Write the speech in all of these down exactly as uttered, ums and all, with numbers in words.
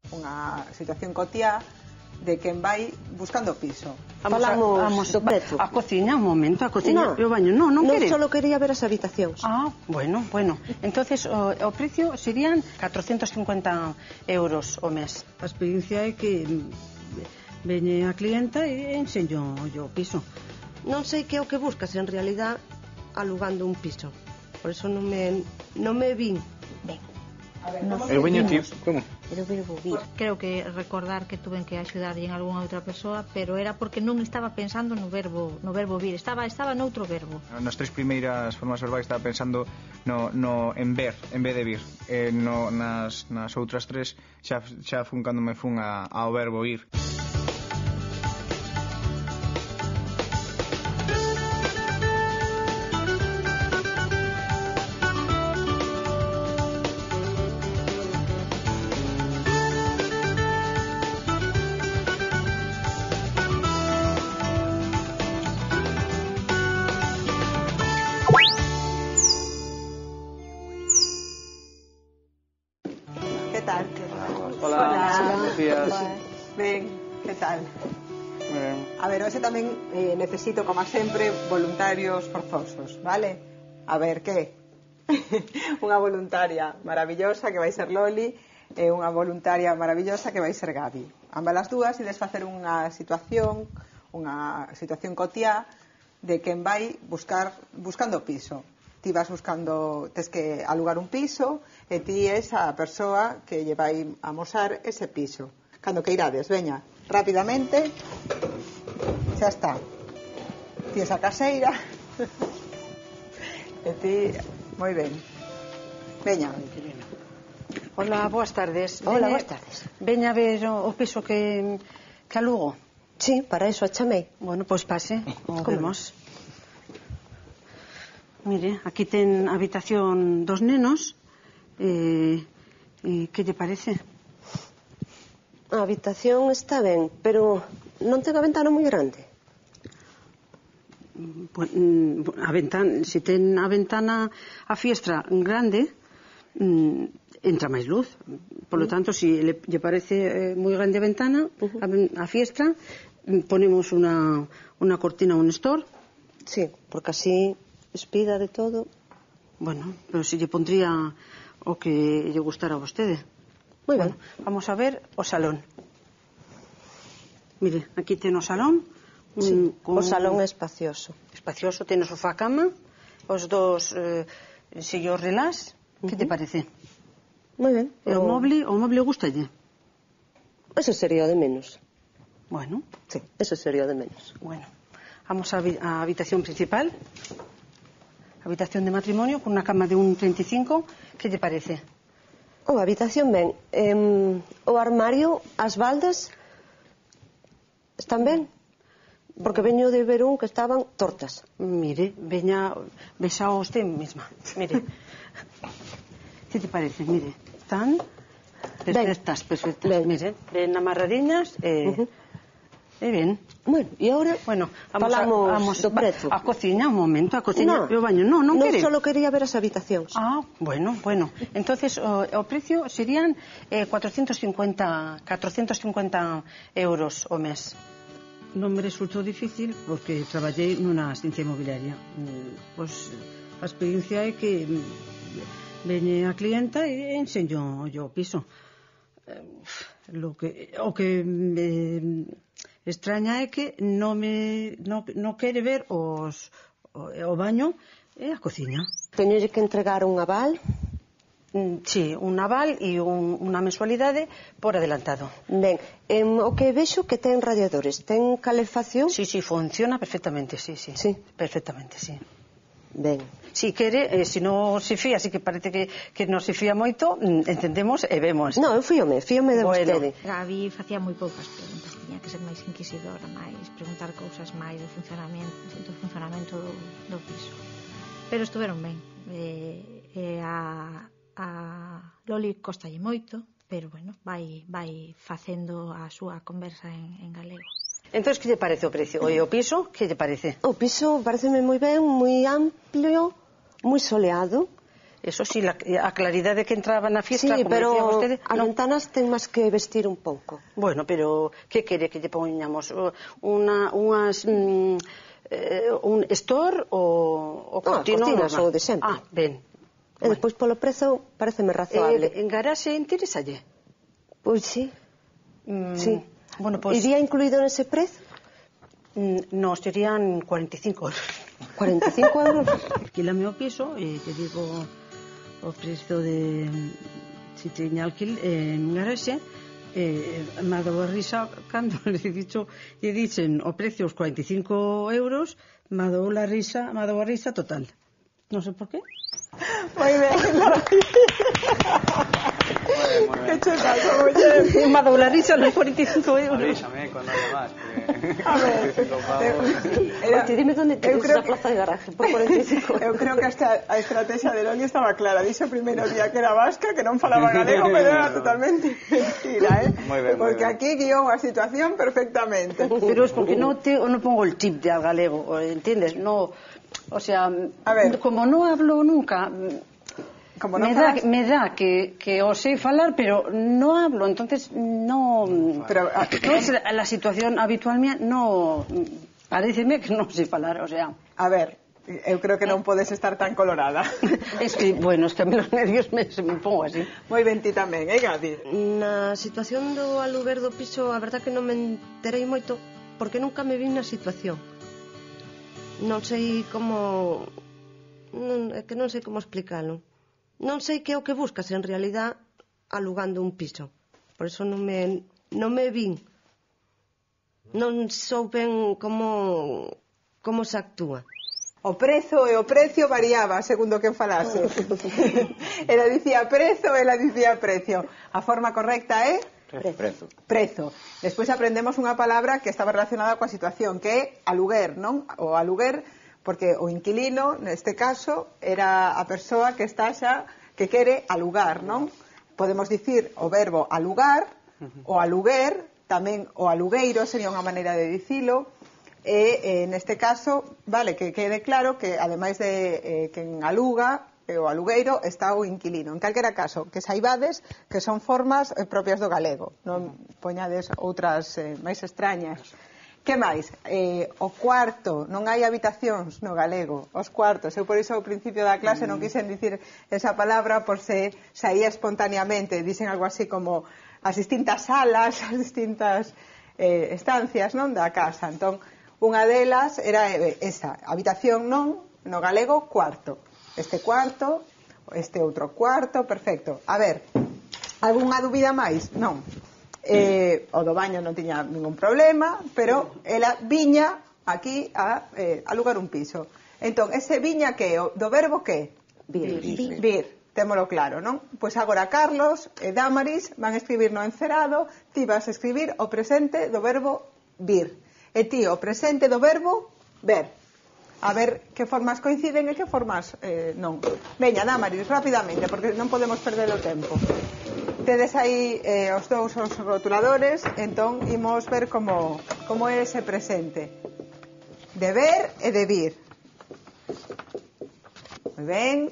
unha situación cotiá de quen vai buscando piso. Falamos do prezo. A cociña, un momento, a cociña No, e o baño. Non, non quere? Non, solo quería ver as habitacións. Ah, bueno, bueno. Entonces, o, o precio serían catrocentos cincuenta euros o mes. A experiencia é que veñe a clienta e enseño o piso. Non sei que é o que buscas, en realidad, alugando un piso. Por eso non me, non me vin. Ben. Eu veño aquí, como? Pero verbo vir. Creo que recordar que tuven que axudarlle en algunha outra persoa, pero era porque non estaba pensando no verbo no verbo vir, estaba estaba noutro verbo. Nas tres primeiras formas verbais estaba pensando no, no en ver, en vez de vir. Eh, no, nas, nas outras tres xa, xa fun cando me fun a, ao verbo ir. Que tal? Hola, buenos días. Ben, que tal? Ben. A ver, hoxe tamén eh, necesito, como sempre, voluntarios forzosos, vale? A ver, que? Unha voluntaria maravillosa que vai ser Loli e unha voluntaria maravillosa que vai ser Gabi. Ambas as dúas ides facer unha situación, unha situación cotiá de quen vai buscar buscando piso. Ti vas buscando, tes que alugar un piso e ti és a persoa que lle vai amosar ese piso. Cando que irades, veña, rapidamente, xa está. Ti és a caseira e ti, moi ben. Veña. Hola, boas tardes. Hola, Veña- boas tardes. Veña a ver o, o piso que, que alugo. Sí, para eso a chamei. Bueno, pois pase, o Como vemos. Mire, aquí ten a habitación dos nenos. Eh, eh, que lle parece? A habitación está ben, pero non ten a ventana moi grande. Pues, mm, a ventana, se ten a ventana a fiestra grande, mm, entra máis luz. Por lo tanto, se si le, lle parece eh, moi grande a ventana, a, a fiestra, mm, ponemos unha, unha cortina, un store. Sí, porque así espida de todo. Bueno, pero se lle pondría o que lle gustara a vostede. Moi Bueno, ben. vamos a ver o salón. Mire, aquí ten o salón. un- Sí, con- o salón é espacioso. espacioso, ten o sofá cama, os dos eh, sillos relás. Que te parece? Moi ben. E o moble, o moble gustalle? Eso sería o de menos. Bueno, Sí, eso sería o de menos. bueno. Vamos á habi- á habitación principal. Habitación de matrimonio con unha cama de un treinta e cinco. Que te parece? O, a habitación ben. Em, o armario, as baldas, están ben? Porque veño de ver un que estaban tortas. Mire, veña, vexa usted mesma. Mire. Que te parece? Mire, están perfectas, perfectas. Ben. Mire, ben amarradiñas e, Ujú. e ben. Bueno, e agora Bueno, vamos falamos a, vamos, do prezo. A cociña, un momento, a cociña No, e o baño. Non, non non quere? solo quería ver as habitacións. Ah, bueno, bueno. Entonces, o, o precio serían eh, cuatrocientos cincuenta euros o mes. Non me resultou difícil porque traballei nunha agencia inmobiliaria. Mm, Pois a experiencia é que mm, veñe a clienta e enseño yo o piso. Eh, lo que, o que me extraña é que non me non, non quere ver os, o, o baño e a cociña. Teñolle que entregar un aval. Mm, Sí, un aval e un, unha mensualidade por adelantado. Ben, em, o que vexo que ten radiadores, ten calefacción. Sí, sí, funciona perfectamente, sí, sí. Sí. Perfectamente, sí. Ben, Si quere, eh, si non se fía, así que parece que, que non se fía moito, mm, entendemos e vemos. no, eu fíome, fíome de Bueno. vostede. Gabi facía moi poucas preguntas, tiña que ser máis inquisidora, máis preguntar cousas máis do funcionamento, do funcionamento do, do piso. Pero estuveron ben. Eh, eh, a, a Loli costalle moito, pero bueno, vai vai facendo a súa conversa en, en galego. Entón, que lle parece o precio? E o piso, que lle parece? O piso pareceme moi ben, moi amplio, moi soleado. Eso sí, la, a claridade que entraba na fiesta, Sí, como pero decía vostede, as non. ventanas ten máis que vestir un pouco. Bueno, pero que quere que lle poñamos? Una, unhas... Mm, eh, un store ou o cortino? cortinas, normal? o de sempre. Ah, ben. E despois polo prezo pareceme razoable. Eh, en garaxe interesalle? Pois sí. Mm, Sí. Bueno, pois... Iría incluído nese prezo? Mm, no, serían cuarenta y cinco euros. cuarenta e cinco euros? Alquílame o piso e te digo o prezo de si teña alquil eh, en garaxe eh, me ha dado a risa cando le he dicho lle dicen o precio os cuarenta y cinco euros me ha dado la risa me ha dado a risa total non sei por qué Moi ben, que chupazo, muller. me ha dado la risa los cuarenta y cinco euros. Avísame cuando haya más, porque... A ver, Era... Oye, dime onde eu tens creo esa plaza de garaje por cuarenta e cinco Eu creo que hasta a estrategia de Loli estaba clara. Dixo o primeiro día que era vasca, que non falaba galego, pero era totalmente mentira, eh? Moi ben, moi Porque ben. aquí guiou a situación perfectamente. Pero es porque no te no pongo el chip de al galego, ¿entiendes? No, o sea, A ver. como no hablo nunca, Como non me da falas, me da que que o sé falar, pero no hablo, entonces no pero ah, no es la, la situación habitual mía, no paréceme que no sé falar, o sea, a ver, eu creo que non podes estar tan colorada. es que bueno, es que a mí los nervios me, se me pongo así. Moi ben ti tamén, eh, Gadi? Na situación do aluguer do piso, a verdad que non me enterei moito porque nunca me vin na situación. Non sei como... Non, é que non sei como explicalo. Non sei que é o que buscas en realidad alugando un piso. Por eso non me, non me vin. Non souben como, como se actúa. O prezo e o precio variaba segundo quen falase. Ela dicía prezo, ela dicía precio. A forma correcta é Prezo. prezo. Despois aprendemos unha palabra que estaba relacionada coa situación, que é aluguer, non? O aluguer, porque o inquilino, neste caso, era a persoa que está xa, que quere alugar, non? Podemos dicir o verbo alugar, o aluguer, tamén o alugueiro sería unha maneira de dicilo, e, e neste caso, vale, que quede claro que ademais de eh, quen aluga, e o alugueiro está o inquilino. En calquera caso, que saibades que son formas eh, propias do galego, non poñades outras eh, máis extrañas. Que máis? Eh, o cuarto, non hai habitacións no galego, os cuartos. Eu por iso ao principio da clase non quixen dicir esa palabra por se saía espontaneamente. Dicen algo así como as distintas salas, as distintas eh, estancias, non, da casa. Entón, unha delas era eh, esa, habitación non, no galego, cuarto. Este cuarto, este outro cuarto, perfecto. A ver, algunha dúbida máis? Non. Eh, o do baño non tiña ningún problema, pero ela viña aquí a eh, alugar un piso. Entón, ese viña que o do verbo que? Vir. Vir. Vir. Témolo claro, non? Pois agora Carlos e Damaris van a escribir no encerado, ti vas a escribir o presente do verbo vir. E ti o presente do verbo ver. A ver que formas coinciden e que formas eh, non. Veña, Damaris, rapidamente, porque non podemos perder o tempo. Tedes aí eh, os dous os rotuladores, entón imos ver como, como é ese presente. De ver e de vir. Moi ben.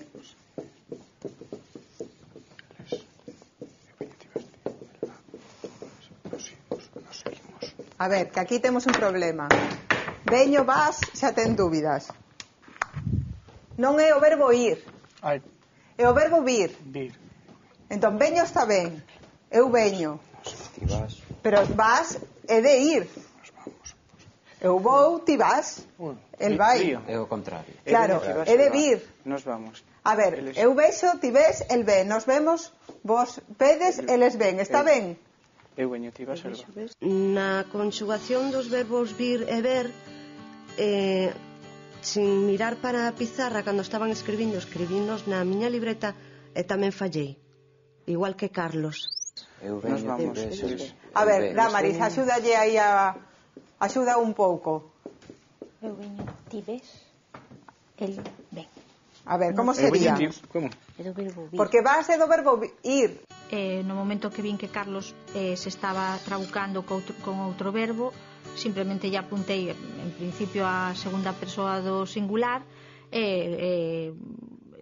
A ver, que aquí temos un problema. Veño, vas, xa ten dúbidas. Non é o verbo ir, Ai, é o verbo vir. vir. Entón, veño está ben, eu veño. Ti vas. Pero vas é de ir. Eu vou, ti vas. El vai. É o contrario. Claro, é de vir. Nos vamos. A ver, Eles- eu vexo, ti ves, el ve. Nos vemos, vos vedes, eles ven. Está El- ben? Eu veño, ti vas, el va. Na conxugación dos verbos vir e ver, eh, sin mirar para a pizarra cando estaban escribindo, escribinos na miña libreta e tamén fallei, igual que Carlos. Eu Nos veño, vamos, ti ves, eles- A el ver, ve. Damaris, axúdalle aí a... Axuda un pouco. Eu veño, ti ves, el ven. A ver, como Eu veño, sería? ti, como? É do verbo vir. Porque vas é do verbo vi- ir. Eh, no momento que vin que Carlos eh, se estaba trabucando co outro, con outro verbo, simplemente lle apuntei en principio a segunda persoa do singular, eh, eh,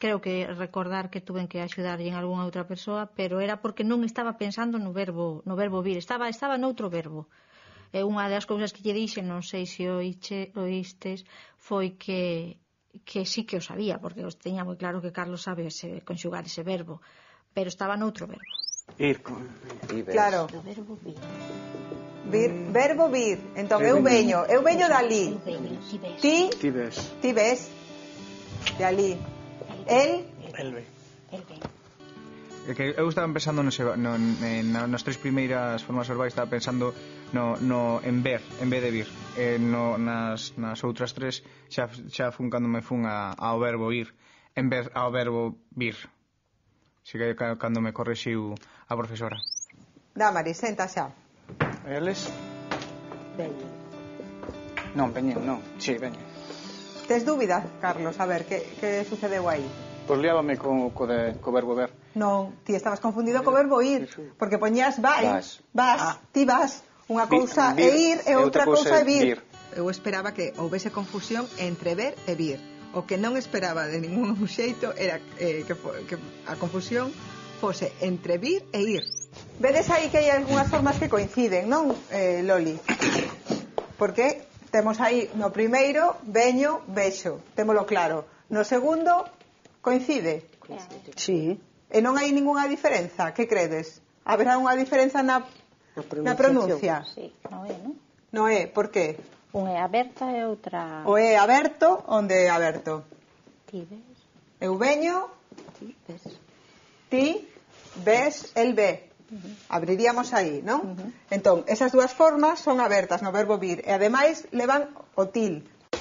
creo que recordar que tuven que axudarlle en algunha outra persoa, pero era porque non estaba pensando no verbo no verbo vir, estaba estaba noutro verbo. E unha das cousas que lle dixen, non sei se oiche, oístes, foi que que sí que o sabía, porque os teña moi claro que Carlos sabe ese, conxugar ese verbo, pero estaba noutro verbo. Ir con... Claro. O verbo vir. Vir, verbo vir. Entón, eu veño, eu veño dali. Eu veño, ti ves. Ti, Ti ves. ti ves. De ali. El, El ve. El ven. É que eu estaba pensando no, no, no, nas tres primeiras formas verbais, estaba pensando no, no en ver, en vez de vir. E no, nas, nas outras tres xa, xa fun cando me fun a, ao verbo ir, en vez ao verbo vir. Así que cando me correxiu a profesora. Damaris, senta xa. Eles? Veño. Non, veñen, non. Si, veñen. Tes dúbidas, Carlos? A ver, que, que sucedeu aí? Pois liábame co, co, de, co verbo ver. Non, ti estabas confundido co verbo ir, porque poñías vai, Vas. vas, Ah. ti vas. Unha Vi- cousa vir, é ir e outra cousa é vir. vir. Eu esperaba que houvese confusión entre ver e vir. O que non esperaba de ningún xeito era eh, que, fo, que a confusión fose entre vir e ir. Vedes aí que hai algunhas formas que coinciden, non, eh, Loli? Porque temos aí no primeiro, veño, vexo, témolo claro. No segundo, coincide. Sí, E non hai ningunha diferenza, que credes? Haberá unha diferenza na, na pronuncia? Sí, non é, non? Non é, por qué? Unha é aberta e outra... O é aberto, onde é aberto? Ti ves, Eu veño, ti ves. ti ves, el ve. Abriríamos aí, non? Entón, esas dúas formas son abertas no verbo vir e ademais levan o til.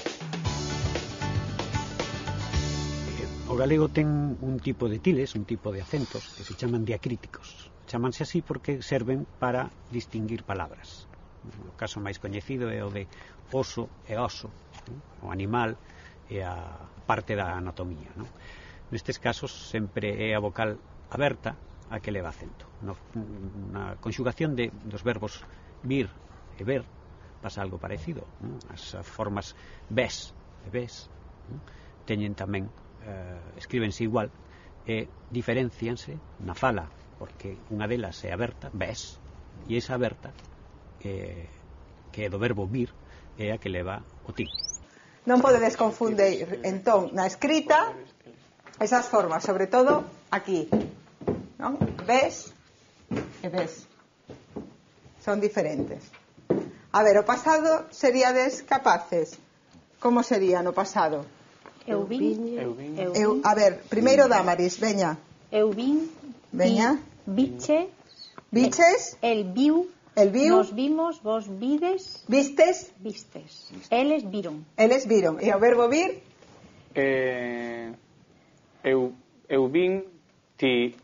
O galego ten un tipo de tiles, un tipo de acentos que se chaman diacríticos. Chamanse así porque serven para distinguir palabras. O caso máis coñecido é o de oso e oso, o animal e a parte da anatomía, non? Nestes casos sempre é a vocal aberta a que leva acento. No, na conxugación de, dos verbos vir e ver pasa algo parecido, non? As formas ves e ves, non? Teñen tamén eh, escríbense igual e diferencianse na fala, porque unha delas é aberta, ves, e esa aberta que, que é do verbo vir é a que leva o ti. Non podedes confundir, entón, na escrita esas formas, sobre todo aquí, non? Ves e ves. Son diferentes. A ver, o pasado seríades capaces. Como sería no pasado? Eu vin, Eu vin. eu Eu, vin, a ver, primeiro Damaris, veña. eu vin, Veña. ti biche, Viches, el viu, el viu, nos vimos, vos vides, vistes, vistes. Eles viron. eles viron. E o verbo vir, Eh, eu, eu vin, ti,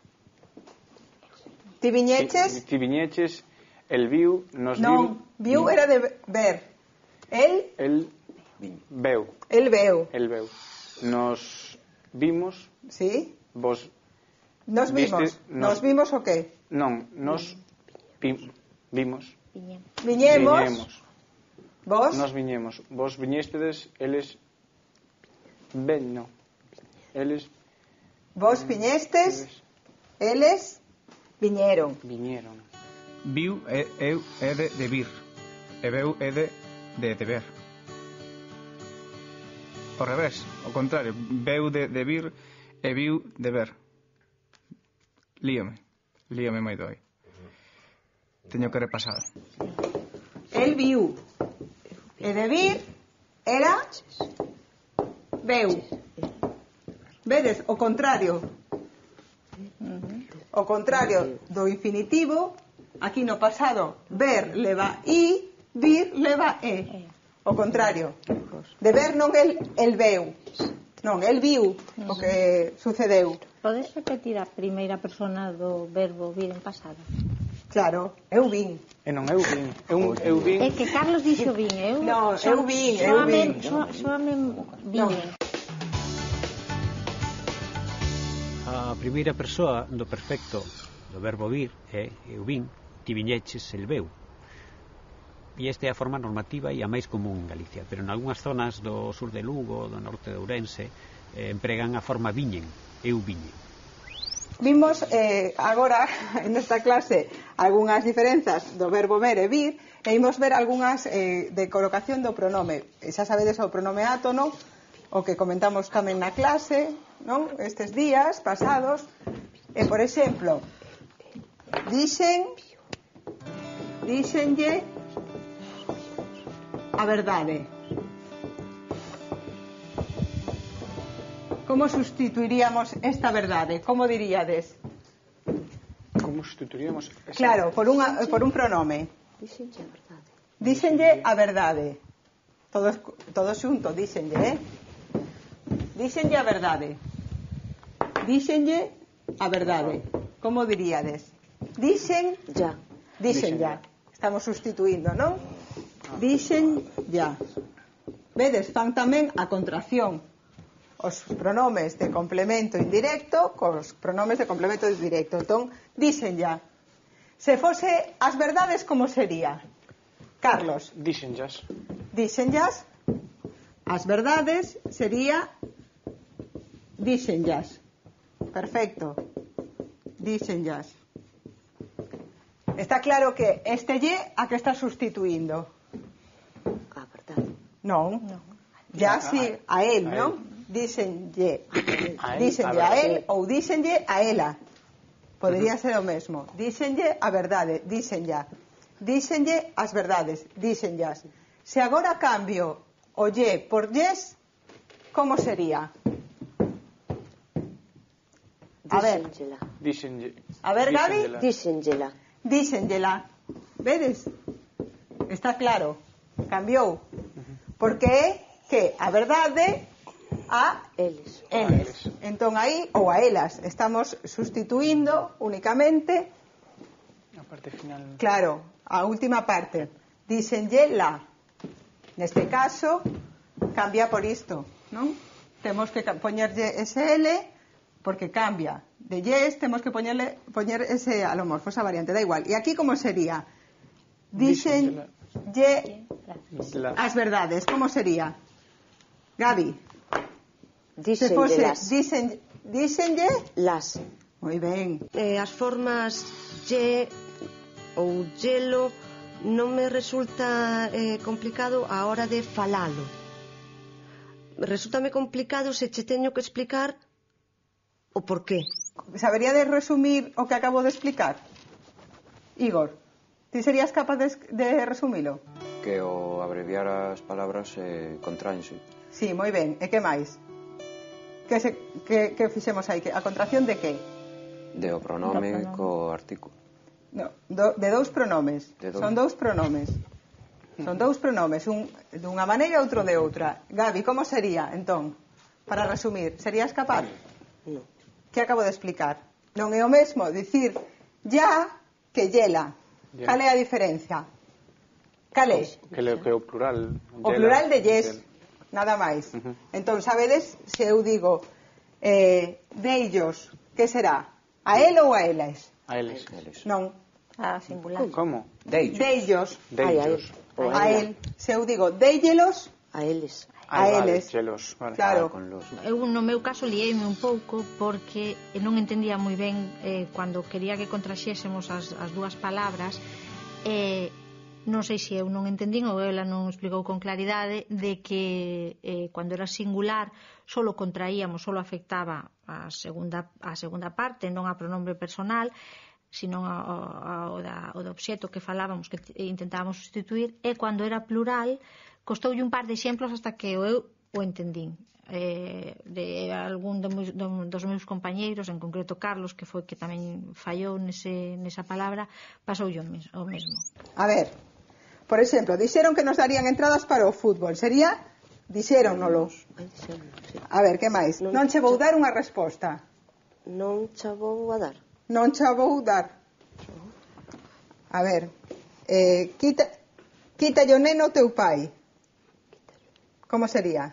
ti ti, viñeches, ti viñeches, el viu, nos non, vim, viu era de ver. El, el veu, el veu, el veu. Nos vimos, sí? vos, Nos vimos. Viste, Nos nos- vimos o qué? non, nos vi, vimos, Viñemos. Viñemos, viñemos, vos, nos viñemos, vos viñéstedes, eles ven, non, eles vos viñestes, eles viñeron. viñeron. Viu é, eu é de, de vir. E veu é de, de, de ver. Ao revés, ao contrario, veu de, de vir e viu de ver. Líame, líame moito aí. Teño que repasar. El viu. E de vir era veu. Vedes, o contrario. O contrario do infinitivo, aquí no pasado, ver leva i, vir leva e. O contrario. De ver non el, el veu. Non, el viu o que sucedeu. Podes repetir a primeira persona do verbo vir en pasado? Claro, eu vin. E non eu vin, eu, eu vin, É que Carlos dixo vin, eu... No, so- eu vin, eu soame- vin. so- Soame Non. vin. A primeira persoa do perfecto do verbo vir é eu vin, ti viñeches, el veu. E esta é a forma normativa e a máis común en Galicia, pero en algunhas zonas do sur de Lugo, do norte de Ourense, eh, empregan a forma viñen, eu viñen. Vimos eh, agora nesta clase algunhas diferenzas do verbo ver e vir, e imos ver algunhas eh, de colocación do pronome. E xa sabedes o pronome átono, o que comentamos tamén na clase, non? Estes días pasados. E, por exemplo, dixen díxenlle a verdade. Como sustituiríamos esta verdade? Como diríades? Como sustituiríamos esa... Claro, por, unha, por un pronome. Díxenlle a verdade. Díxenlle a verdade. Todos, todos xuntos, díxenlle, eh? Díxenlle a verdade. Díxenlle a verdade. Como diríades? Dixen Ya. Dixen ya. Estamos sustituindo, non? Dixen ya. Vedes, fan tamén a contracción. Os pronomes de complemento indirecto cos pronomes de complemento directo. Entón, dixen ya. Se fose as verdades, como sería? Carlos. Dixen jazz. Dixen jazz. As verdades sería dixen jazz. Perfecto. Dixen jazz. Está claro que este lle a que está sustituindo? A verdade. Non. No. Ya si a él, A non? él. Díxenlle A él, díxenlle a a él verdade. ou díxenlle a ela. Podería ser o mesmo. Díxenlle a verdade, díxenlla. Díxenlle as verdades, díxenllas. Se agora cambio o lle por yes, como sería? A ver, Díxenllela. Dixenlle. A ver, Gabi. Díxenllela. díxenllela. Vedes? Está claro. Cambiou. Porque é que a verdade a Eles. eles. Entón aí, ou a elas, estamos sustituindo únicamente, A parte final. claro, a última parte. Díxenlle la. Neste caso, cambia por isto, non? Temos que ca- poñerlle ese L porque cambia. De yes temos que poñerle poñer ese alomorfo, esa variante, da igual. E aquí como sería? Díxenlle La. as verdades, como sería? Gabi. Se fose Díxenllelas. dixen, díxenlle, Las. moi ben. Eh, as formas lle ou yelo non me resulta eh, complicado a hora de falalo. Resúltame complicado se che teño que explicar o porqué. Sabería de resumir o que acabo de explicar? Igor, ti serías capaz de, de resumilo? Que o abreviar as palabras eh, contraense. Sí, moi ben. E que máis? Que, se, que, que fixemos aí? Que, a contracción de que? De o pronome Do pronome. co artículo. No, do, de dous pronomes. De dous. Son dous pronomes. Son dous pronomes, un dunha maneira e outro de outra. Gabi, como sería, entón? Para resumir, serías capaz? Non. Que acabo de explicar? Non é o mesmo dicir ya que yela. Ya. Cal é a diferencia? Cal é? Que, le, que o plural. O plural de yes, nada máis. Ujú. Entón, sabedes, se eu digo eh, dellos, que será? A él ou a elas? A eles. Eles. Non, A singular. Como? Deillos. dellos, Ai, ai. Deillos. Ou a él. Se eu digo dellelos, A eles. a Ah, vale, eles. chelos. Vale. Claro. Ah, con los. Eu no meu caso liéime un pouco porque non entendía moi ben eh, cando quería que contraxésemos as, as dúas palabras eh, non sei se eu non entendín ou ela non explicou con claridade de que eh, cando era singular solo contraíamos, solo afectaba a segunda, a segunda parte, non a pronombre personal, sino a, a, o, da, o do obxeto que falábamos, que intentábamos sustituir, e cando era plural costoulle un par de exemplos hasta que eu o entendín. Eh, de algún do meus, do, dos meus compañeiros, en concreto Carlos, que foi que tamén fallou nese, nesa palabra, pasoulle o, mes, o mesmo. A ver, por exemplo, dixeron que nos darían entradas para o fútbol. Sería, dixéronolo. Ai, dixéronlo, sí. A ver, que máis? Non Non che vou che- dar unha resposta. Non cha vou a dar. Non che vou dar. A ver, eh, quita, quítalle o neno ao teu pai. Como sería?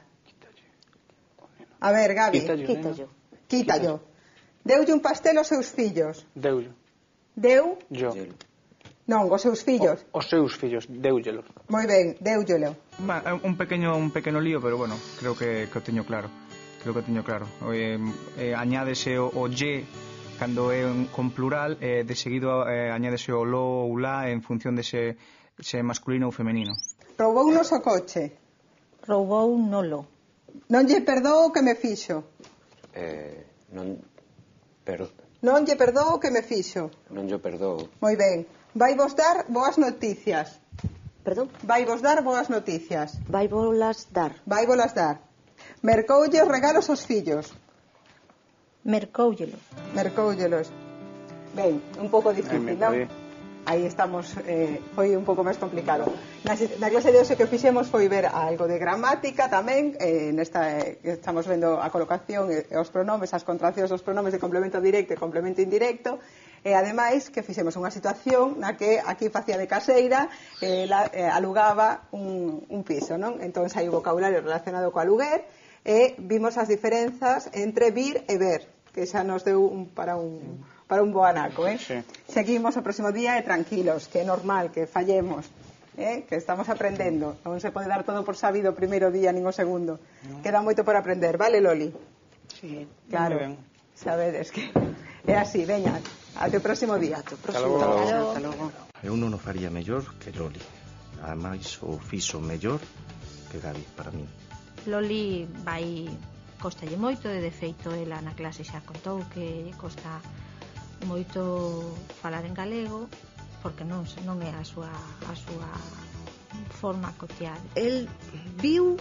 A ver, Gabi. Quítalle. Quítallo. Quítallo. Deulle un pastel aos seus fillos. Deullo. Deu? Yo. Gelo. Non, aos seus fillos. O, os seus fillos. Deullelos. Moi ben, deullelo. Ma- Un pequeño un pequeno lío, pero bueno, creo que, que o teño claro. creo que teño claro. Eh, eh, añádese o, o lle cando é un, con plural, eh, de seguido eh, añádese o lo ou la en función de se, se masculino ou femenino. Roubou unos o coche. Roubou nolo. Non lle perdoo o que me fixo. Eh, non, per, Non lle perdoo o que me fixo. non yo perdoo. Moi ben. Vai vos dar boas noticias. Perdón, Vai vos dar boas noticias. vai volas dar. Vai volas dar. Mercoulle os regalos aos fillos. Mercóullelos. Mercóullelos. Ben, un pouco difícil, non? Aí. Aí estamos, eh, foi un pouco máis complicado. Na, na clase de hoxe que fixemos foi ver algo de gramática tamén, eh, nesta, eh, estamos vendo a colocación e os pronomes, as contraccións dos pronomes de complemento directo e complemento indirecto, e ademais que fixemos unha situación na que aquí facía de caseira, eh, la, eh, alugaba un, un piso, non? Entón hai un vocabulario relacionado co aluguer, e vimos as diferenzas entre vir e ver, que xa nos deu un, para un... para un bo anaco, eh? Sí. Seguimos o próximo día e tranquilos, que é normal, que fallemos, eh? Que estamos aprendendo. Non se pode dar todo por sabido o primeiro día, nin o segundo. No. Queda moito por aprender, vale, Loli? Sí, Claro, ben. sabedes que é así, veña, até o próximo día. Até o Hasta próximo. logo. Hasta logo. Eu non o faría mellor que Loli. Ademais, o fixo mellor que Gabi, para mí. Loli vai costalle moito, e de feito ela na clase xa contou que costa moito falar en galego porque non non é a súa a súa forma cotidiana. El viu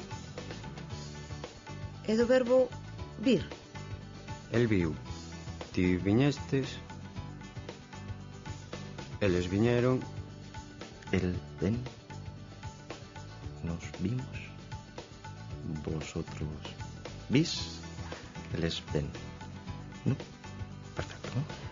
é do verbo vir. El viu. Ti viñestes. Eles viñeron. El ven. Nos vimos. Vosotros vis. Eles ven. ¿No? Perfecto, ¿no?